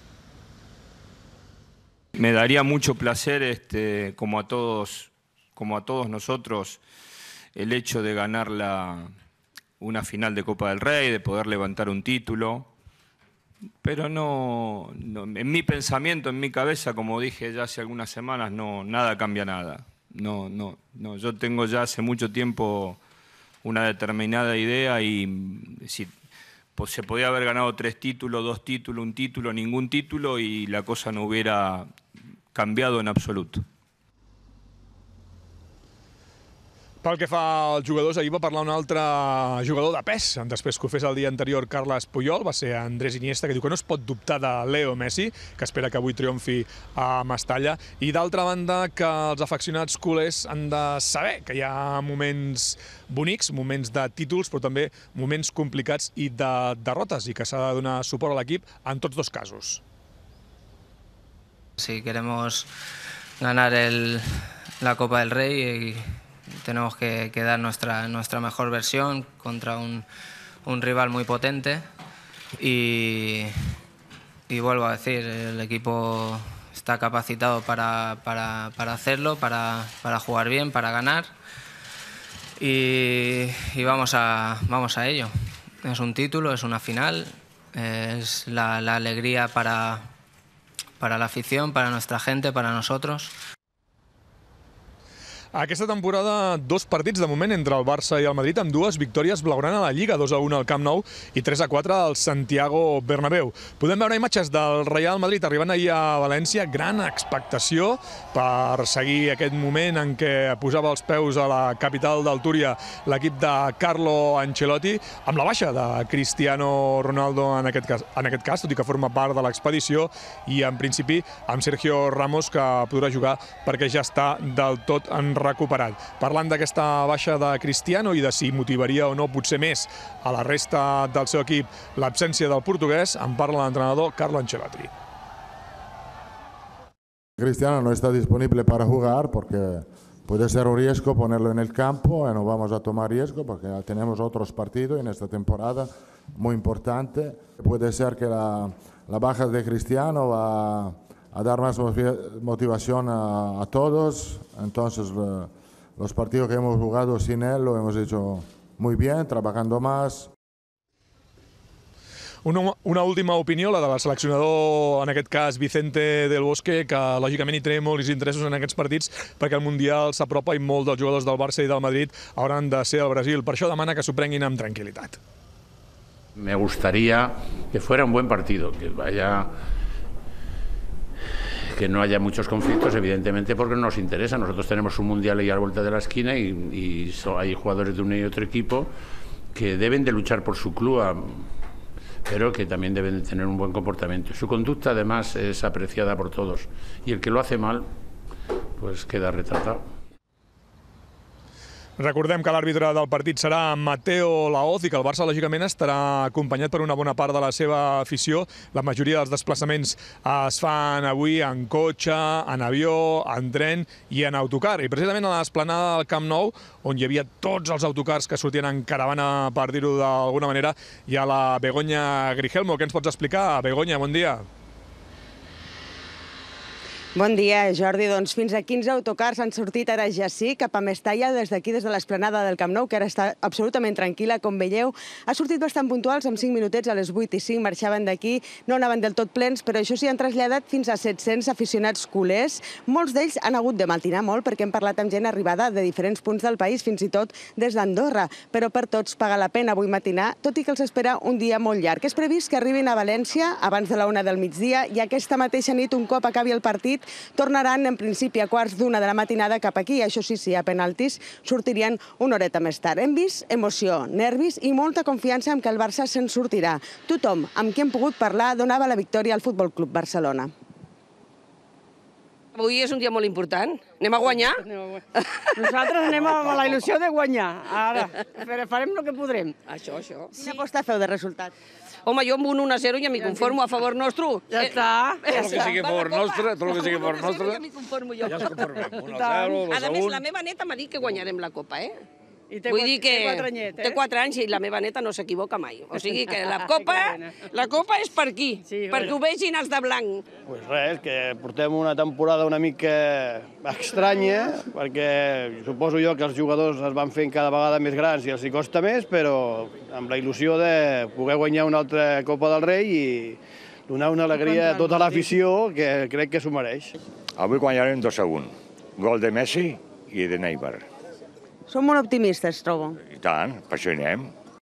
Me daría mucho placer, este, como a todos, como a todos nosotros, el hecho de ganar la, una final de Copa del Rey, de poder levantar un título. Pero no, no, en mi pensamiento, en mi cabeza, como dije ya hace algunas semanas, no, nada cambia nada. No, no, no. Yo tengo ya hace mucho tiempo una determinada idea y si pues, se podía haber ganado tres títulos, dos títulos, un título, ningún título, y la cosa no hubiera cambiado en absoluto. Pel que fa als jugadors, ahir va parlar un altre jugador de pes. Després que ho fes el dia anterior Carles Puyol, va ser Andrés Iniesta, que diu que no es pot dubtar de Leo Messi, que espera que avui triomfi a Mestalla. I d'altra banda, que els afeccionats culers han de saber que hi ha moments bonics, moments de títols, però també moments complicats i de derrotes, i que s'ha de donar suport a l'equip en tots dos casos. Si queremos ganar el, la Copa del Rey y tenemos que, que dar nuestra, nuestra mejor versión contra un, un rival muy potente y, y vuelvo a decir, el equipo está capacitado para, para, para hacerlo, para, para jugar bien, para ganar y, y vamos, a, vamos a ello. Es un título, es una final, es la, la alegría para, para la afición, para nuestra gente, para nosotros. Aquesta temporada, dos partits de moment entre el Barça i el Madrid, amb dues victòries blaugrana a la Lliga, dos a un al Camp Nou i tres a quatre al Santiago Bernabéu. Podem veure imatges del Real Madrid arribant ahir a València, gran expectació per seguir aquest moment en què posava els peus a la capital del Túria l'equip de Carlo Ancelotti, amb la baixa de Cristiano Ronaldo en aquest cas, en aquest cas, tot i que forma part de l'expedició, i en principi amb Sergio Ramos, que podrà jugar perquè ja està del tot en recuperat. Parlant d'aquesta baixa de Cristiano i de si motivaria o no potser més a la resta del seu equip l'absència del portuguès, en parla l'entrenador Carlo Ancelotti. Cristiano no está disponible para jugar porque puede ser un riesgo ponerlo en el campo y no vamos a tomar riesgo porque tenemos otros partidos en esta temporada muy importante. Puede ser que la, la baja de Cristiano va a dar más motivación a, a todos. Entonces, eh, los partidos que hemos jugado sin él lo hemos hecho muy bien, trabajando más. Una, una última opinió, la del seleccionador, en aquest cas Vicente del Bosque, que lògicament hi té molts interessos en aquests partits perquè el Mundial s'apropa i molts dels jugadors del Barça i del Madrid hauran de ser al Brasil. Per això demana que s'ho prenguin amb tranquil·litat. Me gustaría que fuera un buen partido, que vaya, que no haya muchos conflictos, evidentemente, porque no nos interesa. Nosotros tenemos un Mundial ahí a la vuelta de la esquina y, y so, hay jugadores de uno y otro equipo que deben de luchar por su club, a, pero que también deben de tener un buen comportamiento. Su conducta, además, es apreciada por todos. Y el que lo hace mal, pues queda retratado. Recordem que l'àrbitre del partit serà Mateo Laoz i que el Barça, lògicament, estarà acompanyat per una bona part de la seva afició. La majoria dels desplaçaments es fan avui en cotxe, en avió, en tren i en autocar. I precisament a l'esplanada del Camp Nou, on hi havia tots els autocars que sortien en caravana, per dir-ho d'alguna manera, hi ha la Begoña Grigelmo. Què ens pots explicar? Begoña, bon dia. Bon dia, Jordi. Doncs fins a quinze autocars han sortit ara ja sí cap a Mestalla, des d'aquí, des de l'esplanada del Camp Nou, que ara està absolutament tranquil·la, com veieu. Ha sortit bastant puntuals, amb cinc minutets, a les vuit i cinc marxaven d'aquí. No anaven del tot plens, però això sí, han traslladat fins a set-cents aficionats culers. Molts d'ells han hagut de matinar molt, perquè hem parlat amb gent arribada de diferents punts del país, fins i tot des d'Andorra. Però per tots paga la pena avui matinar, tot i que els espera un dia molt llarg. És previst que arribin a València abans de la una del migdia i aquesta mateixa nit, un cop acabi el partit, tornaran en principi a quarts d'una de la matinada cap aquí. Això sí, si hi ha penaltis, sortirien una horeta més tard. Hem vist emoció, nervis i molta confiança en que el Barça se'n sortirà. Tothom amb qui hem pogut parlar donava la victòria al Futbol Club Barcelona. Avui és un dia molt important. Anem a guanyar? Nosaltres anem amb la il·lusió de guanyar. Ara, farem el que podrem. Això, això. Quina aposta feu de resultat? Home, jo amb un un a zero ja m'hi conformo, a favor nostre. Ja està. Tot el que sigui a favor nostre, tot el que sigui a favor nostre. Ja m'hi conformo jo. Ja ens conformem. un a zero, dos a un. A més, la meva neta m'ha dit que guanyarem la Copa, eh? I té Vull dir que quatre anyet, eh? té quatre anys i la meva neta no s'equivoca mai. O sigui que la Copa, la Copa és per aquí, perquè ho vegin els de blanc. Pues res, que portem una temporada una mica estranya, perquè suposo jo que els jugadors es van fent cada vegada més grans i els hi costa més, però amb la il·lusió de poder guanyar una altra Copa del Rei i donar una alegria a tota l'afició que crec que s'ho mereix. Avui guanyarem dos a un. Gol de Messi i de Neymar. Som molt optimistes, trobo. I tant, per això hi anem.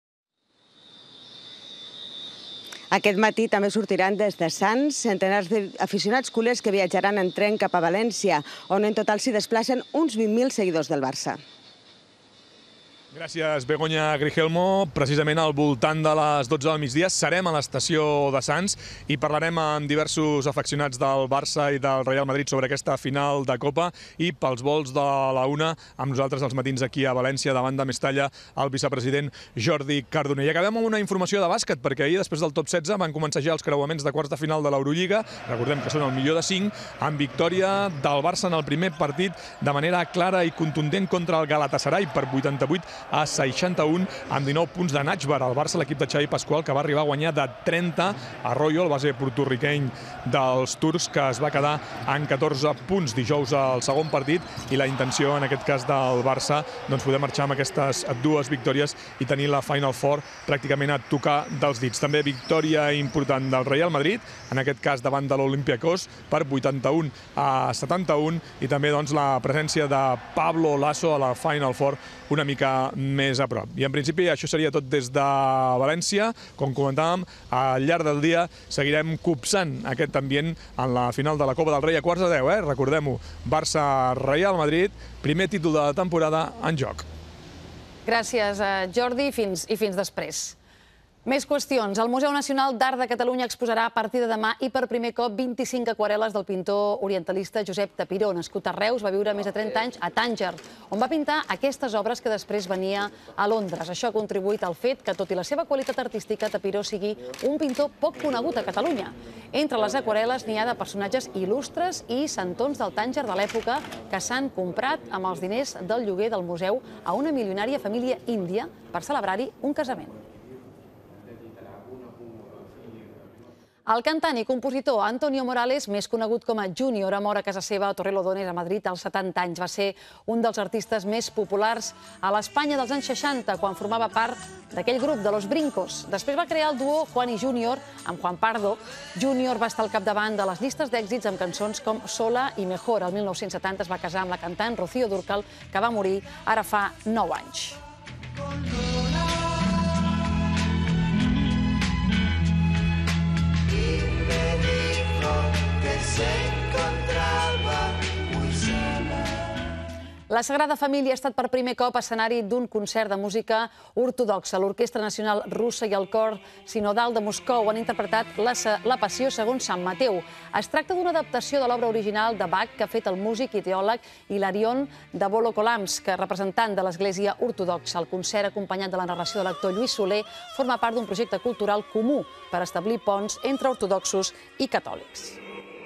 Aquest matí també sortiran des de Sants centenars d'aficionats culers que viatjaran en tren cap a València, on en total s'hi desplacen uns vint mil seguidors del Barça. Gràcies, Begoña Grigelmo. Precisament al voltant de les dotze del migdia serem a l'estació de Sants i parlarem amb diversos afeccionats del Barça i del Real Madrid sobre aquesta final de Copa i pels vols de la una amb nosaltres als matins aquí a València, davant de Mestalla, el vicepresident Jordi Cardoner. I acabem amb una informació de bàsquet, perquè ahir, després del top setze, van començar ja els creuaments de quarts de final de l'Eurolliga. Recordem que són el millor de cinc, amb victòria del Barça en el primer partit de manera clara i contundent contra el Galatasaray per vuitanta-vuit a seixanta-un, amb dinou punts de Najbar. El Barça, l'equip de Xavi Pascual, que va arribar a guanyar de trenta a Arroyo, el base portorriqueny dels turcs, que es va quedar en catorze punts dijous al segon partit, i la intenció, en aquest cas del Barça, doncs poder marxar amb aquestes dues victòries i tenir la Final Four pràcticament a tocar dels dits. També victòria important del Real Madrid, en aquest cas davant de l'Olympiacos, per vuitanta-un a setanta-un, i també doncs la presència de Pablo Lasso a la Final Four una mica més a prop. I en principi això seria tot des de València. Com comentàvem, al llarg del dia seguirem copsant aquest ambient en la final de la Copa del Rei a quarts de deu, eh? Recordem-ho, Barça-Real Madrid, primer títol de la temporada en joc. Gràcies, Jordi, i fins després. Més qüestions. El Museu Nacional d'Art de Catalunya exposarà a partir de demà i per primer cop vint-i-cinc aquarel·les del pintor orientalista Josep Tapiró. Nascut a Reus, va viure més de trenta anys a Tànger, on va pintar aquestes obres que després venia a Londres. Això ha contribuït al fet que, tot i la seva qualitat artística, Tapiró sigui un pintor poc conegut a Catalunya. Entre les aquarel·les n'hi ha de personatges il·lustres i santons del Tànger de l'època que s'han comprat amb els diners del lloguer del museu a una milionària família índia per celebrar-hi un casament. El cantant i compositor Antonio Morales, més conegut com a Junior, ha mort a casa seva a Torrelodones, a Madrid, als setanta anys. Va ser un dels artistes més populars a l'Espanya dels anys seixanta, quan formava part d'aquell grup de Los Brincos. Després va crear el duo Juan y Junior, amb Juan Pardo. Junior va estar al capdavant de les llistes d'èxits amb cançons com Sola i Mejor. El mil nou-cents setanta es va casar amb la cantant Rocío Dúrcal, que va morir ara fa nou anys. La Sagrada Família ha estat per primer cop escenari d'un concert de música ortodoxa. L'Orquestra Nacional Russa i el Cor Sinodal de Moscou han interpretat la Passió segons Sant Mateu. Es tracta d'una adaptació de l'obra original de Bach que ha fet el músic i teòleg Hilarion de Volokolamsk, representant de l'Església Ortodoxa. El concert, acompanyat de la narració de l'actor Lluís Soler, forma part d'un projecte cultural comú per establir ponts entre ortodoxos i catòlics.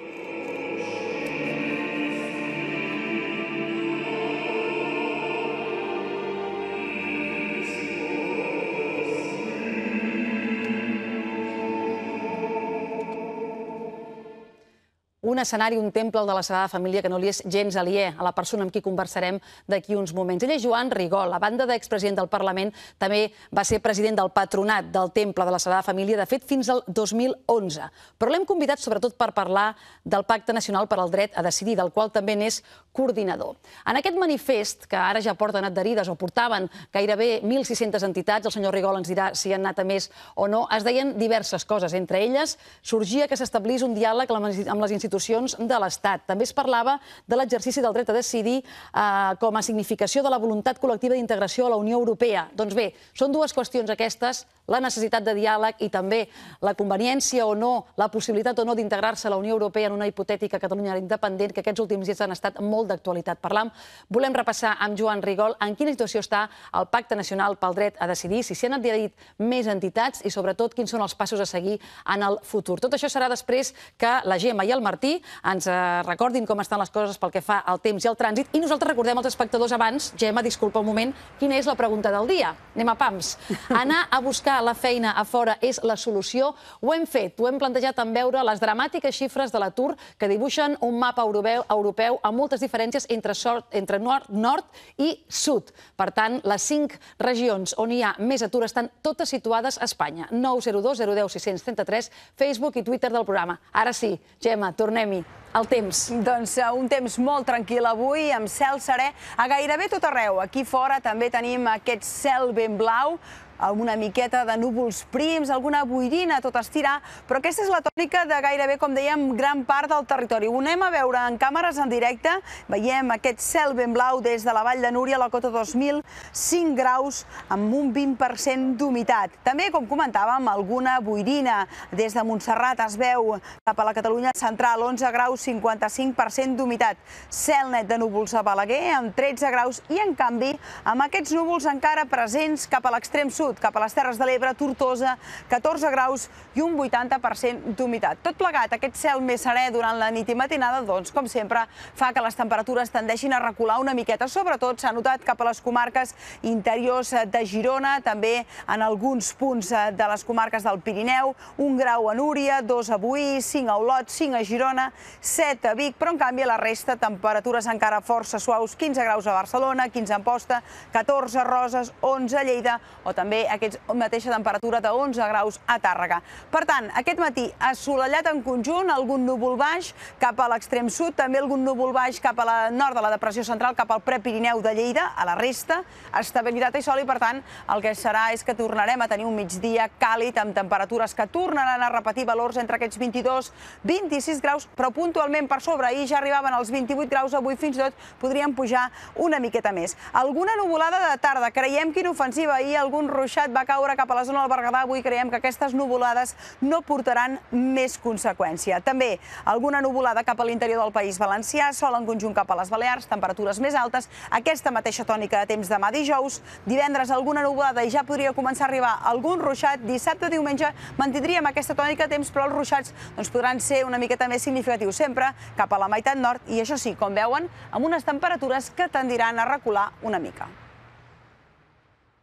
Un escenari, un temple, el de la Sagrada Família, que no li és gens aliè a la persona amb qui conversarem d'aquí uns moments. Ell és Joan Rigol. A banda d'expresident del Parlament, també va ser president del patronat del temple de la Sagrada Família, de fet, fins al dos mil onze. Però l'hem convidat sobretot per parlar del Pacte Nacional per al Dret a Decidir, del qual també n'és coordinador. En aquest manifest, que ara ja porten adherides o portaven gairebé mil sis-centes entitats, el senyor Rigol ens dirà si han anat a més o no, es deien diverses coses. Entre elles, sorgia que s'establís un diàleg amb les institucions de l'Estat. També es parlava de l'exercici del dret a decidir com a significació de la voluntat col·lectiva d'integració a la Unió Europea. Doncs bé, són dues qüestions aquestes, la necessitat de diàleg i també la conveniència o no, la possibilitat o no d'integrar-se a la Unió Europea en una hipotètica Catalunya independent, que aquests últims dies han estat molt d'actualitat. Parlam, volem repassar amb Joan Rigol en quina situació està el Pacte Nacional pel Dret a Decidir, si s'hi han adherit més entitats i, sobretot, quins són els passos a seguir en el futur. Tot això serà després que la Gemma i el Martí ens recordin com estan les coses pel que fa al temps i al trànsit. I nosaltres recordem als espectadors abans, Gemma, disculpa un moment, quina és la pregunta del dia. Anem a pams. Anar a buscar la feina a fora és la solució? Ho hem fet, ho hem plantejat en veure les dramàtiques xifres de l'atur que dibuixen un mapa europeu, europeu amb moltes diferències entre, sort, entre nord, nord i sud. Per tant, les cinc regions on hi ha més atur estan totes situades a Espanya. nou zero dos zero deu sis trenta tres, Facebook i Twitter del programa. Ara sí, Gemma, tornem-hi. El temps. Doncs un temps molt tranquil avui, amb cel serè a gairebé tot arreu. Aquí fora també tenim aquest cel ben blau, amb una miqueta de núvols prims, alguna boirina a tot estirar, però aquesta és la tònica de gairebé, com dèiem, gran part del territori. Ho anem a veure en càmeres en directe, veiem aquest cel ben blau des de la Vall de Núria, a la cota dos mil, cinc graus, amb un vint per cent d'humitat. També, com comentàvem, alguna boirina. Des de Montserrat es veu cap a la Catalunya central, onze graus, cinquanta-cinc per cent d'humitat. Cel net de núvols a Balaguer, amb tretze graus, i en canvi, amb aquests núvols encara presents cap a l'extrem sud, cap a les Terres de l'Ebre, Tortosa, catorze graus i un vuitanta per cent d'humitat. Tot plegat, aquest cel més serè durant la nit i matinada, doncs, com sempre, fa que les temperatures tendeixin a recular una miqueta. Sobretot s'ha notat cap a les comarques interiors de Girona, també en alguns punts de les comarques del Pirineu, un grau a Núria, dos a Boí, cinc a Olot, cinc a Girona, set a Vic, però en canvi a la resta temperatures encara força suaus, quinze graus a Barcelona, quinze a Amposta, catorze a Roses, onze a Lleida, o també aquesta mateixa temperatura de onze graus a Tàrrega. Per tant, aquest matí assolellat en conjunt, algun núvol baix cap a l'extrem sud, també algun núvol baix cap a la nord de la depressió central, cap al Prepirineu de Lleida, a la resta, estabilitat i sol, i per tant el que serà és que tornarem a tenir un migdia càlid amb temperatures que tornaran a repetir valors entre aquests vint-i-dos i vint-i-sis graus, però puntualment per sobre. Ahir ja arribaven als vint-i-vuit graus, avui fins i tot podrien pujar una miqueta més. Alguna nuvolada de tarda, creiem que inofensiva. Ahir algun ruixat va caure cap a la zona del Berguedà, avui creiem que aquestes nuvolades no portaran més conseqüència. També alguna nuvolada cap a l'interior del País Valencià, sol en conjunt cap a les Balears, temperatures més altes, aquesta mateixa tònica de temps demà dijous, divendres alguna nuvolada i ja podria començar a arribar algun ruixat, dissabte, diumenge mantindríem aquesta tònica de temps, però els ruixats doncs, podran ser una miqueta més significatius, sempre cap a la meitat nord, i això sí, com veuen, amb unes temperatures que tendiran a recular una mica.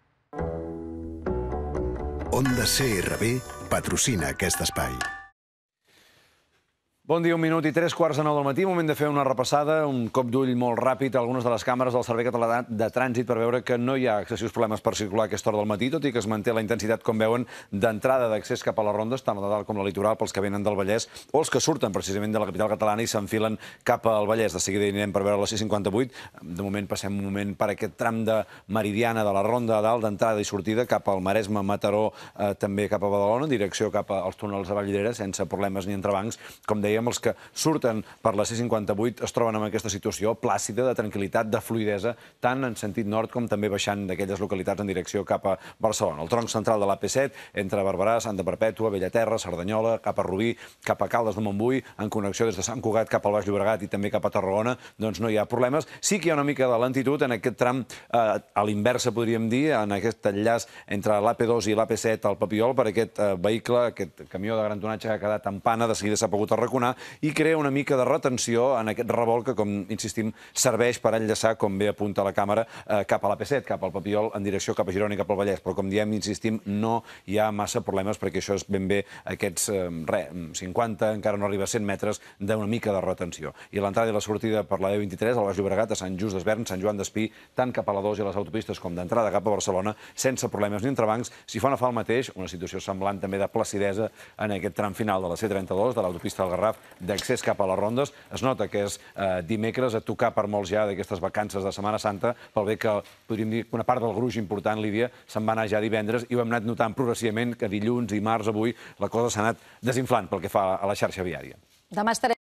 Onda C R B patrocina aquest espai. Bon dia, un minut i tres quarts de nou del matí. Moment de fer una repassada, un cop d'ull molt ràpid a algunes de les càmeres del Servei Català de Trànsit per veure que no hi ha excessius problemes per circular a aquesta hora del matí, tot i que es manté la intensitat, com veuen, d'entrada d'accés cap a les rondes, tant la de dalt com la litoral, pels que venen del Vallès, o els que surten precisament de la capital catalana i s'enfilen cap al Vallès. De seguida hi anirem per veure la C cinquanta-vuit. De moment passem un moment per aquest tram de Meridiana de la Ronda de dalt, d'entrada i sortida cap al Maresme, Mataró, eh, també cap a Badalona, en direcció cap als túnels de Vallvidrera, sense problemes ni entrebancs. Com dèiem, els que surten per la C cinquanta-vuit es troben en aquesta situació plàcida, de tranquil·litat, de fluidesa, tant en sentit nord com també baixant d'aquelles localitats en direcció cap a Barcelona. El tronc central de l'A P set, entre Barberà, Santa Perpètua, Bellaterra, Cerdanyola, cap a Rubí, cap a Caldes de Montbui, en connexió des de Sant Cugat cap al Baix Llobregat i també cap a Tarragona, doncs no hi ha problemes. Sí que hi ha una mica de lentitud en aquest tram, eh, a l'inversa podríem dir, en aquest enllaç entre l'A P dos i l'A P set al Papiol, per aquest eh, vehicle, aquest camió de gran tonatge que ha quedat en pana, de seguida s'ha pogut arraconar, i crea una mica de retenció en aquest revolt que, com insistim, serveix per enllaçar, com bé apunta la càmera, eh, cap a l'A P set, cap al Papiol, en direcció cap a Girona i cap al Vallès. Però, com diem, insistim, no hi ha massa problemes perquè això és ben bé aquests, eh, re, cinquanta, encara no arriba a cent metres d'una mica de retenció. I l'entrada i la sortida per la E vint-i-tres, al Baix Llobregat, a Sant Just Desvern, Sant Joan d'Espí, tant cap a la dos i a les autopistes com d'entrada cap a Barcelona, sense problemes ni entrebancs. Si fa no fa el mateix, una situació semblant també de placidesa en aquest tram final de la C trenta-dos, de l'autopista del Garraf, d'accés cap a les rondes. Es nota que és eh, dimecres, a tocar per molts ja d'aquestes vacances de Setmana Santa, pel bé que, podríem dir, una part del gruix important, Lídia, se'n va anar ja divendres i ho hem anat notant progressivament que dilluns i març, avui, la cosa s'ha anat desinflant pel que fa a la xarxa viària. Demà estarem